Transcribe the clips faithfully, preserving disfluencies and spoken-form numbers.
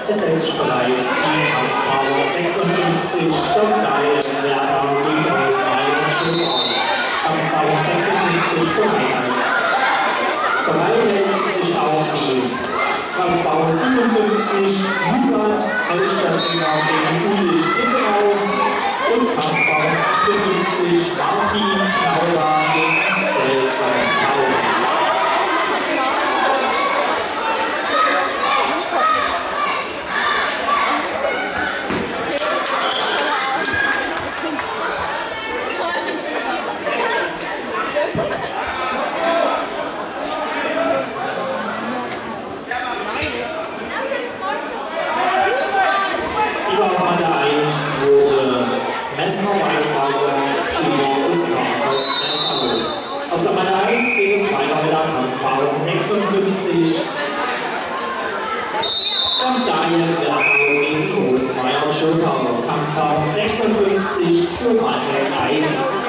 Es hält sich bereit, die Kampfpower sechsundfünfzig, Stoffgeil, Werder gegen Großwein und Schönau. Kampfpower sechsundfünfzig für Einheit. Bereit hält sich auch die Kampfpower siebenundfünfzig, Murat, Holstadtfinger gegen Ulich Ingrau und Kampfpower achtundfünfzig, Martin Tauber gegen Selzer Tauber. Sieger der eins wurde Messner Weißwasser über Osterhof Dessau. Auf der Matte eins geht es weiter mit der Kampfpower sechsundfünfzig. Auf der einen Werder gegen Großmeier Schönau. Kampfpower sechsundfünfzig zur Matte eins.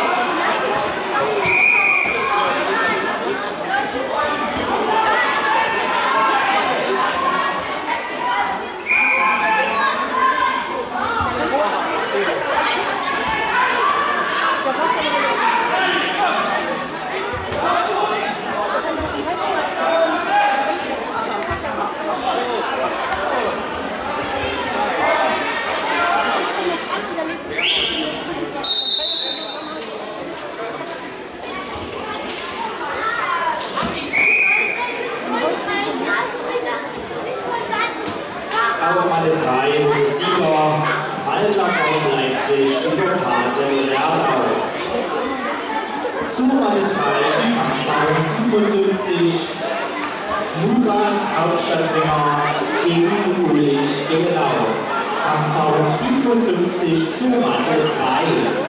Auf Matte drei Sieger Walser auf Leipzig über Paten Werdau. Zu Matte drei Kampfpower siebenundfünfzig Murat Hauptstadtwinger gegen Ulich Ingrau. Kampfpower siebenundfünfzig zu Matte drei.